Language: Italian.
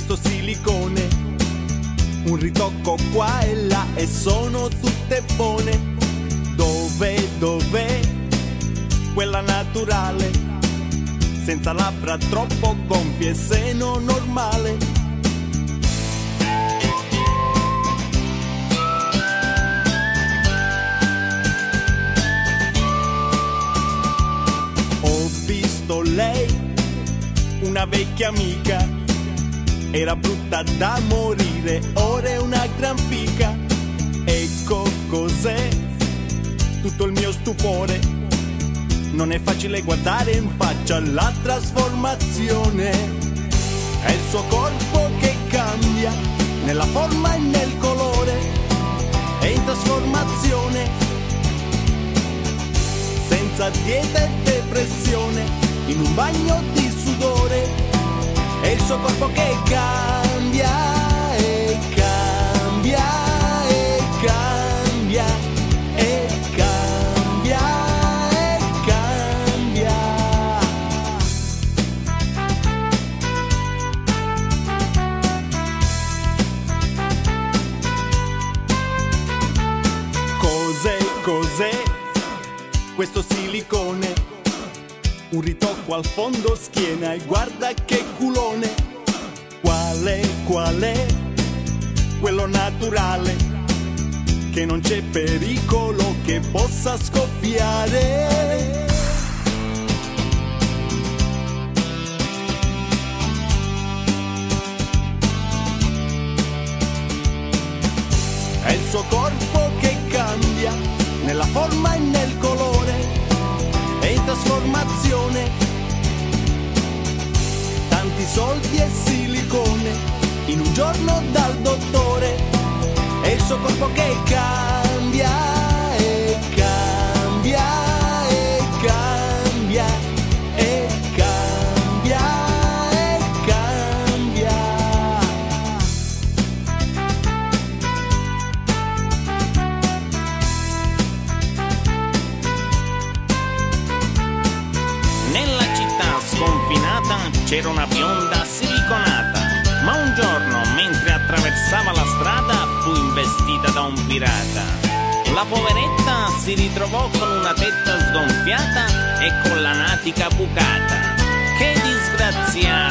questo silicone, un ritocco qua e là e sono tutte buone. Dov'è quella naturale, senza labbra troppo gonfie e seno normale? Ho visto lei, una vecchia amica, era brutta da morire, ora è una gran fica. Ecco cos'è tutto il mio stupore, non è facile guardare in faccia la trasformazione. È il suo corpo che cambia, nella forma e nel colore, è in trasformazione, senza dieta e depressione, in un bagno di sudore. È il suo corpo che cambia e cambia e cambia e cambia e cambia. Cos'è questo silicone? Un ritocco al fondo schiena e guarda che culone. Qual è quello naturale, che non c'è pericolo che possa scoppiare? È il suo corpo che cambia, nella forma e nel colore, è in trasformazione, tanti soldi e silicone, in un giorno dal dottore. È il suo corpo che cambia e cambia e cambia e cambia e cambia. Nella città sconfinata c'era una bionda siliconata, ma un giorno mentre attraversava la strada fu investita da un pirata. La poveretta si ritrovò con una testa sgonfiata e con la natica bucata. Che disgraziata!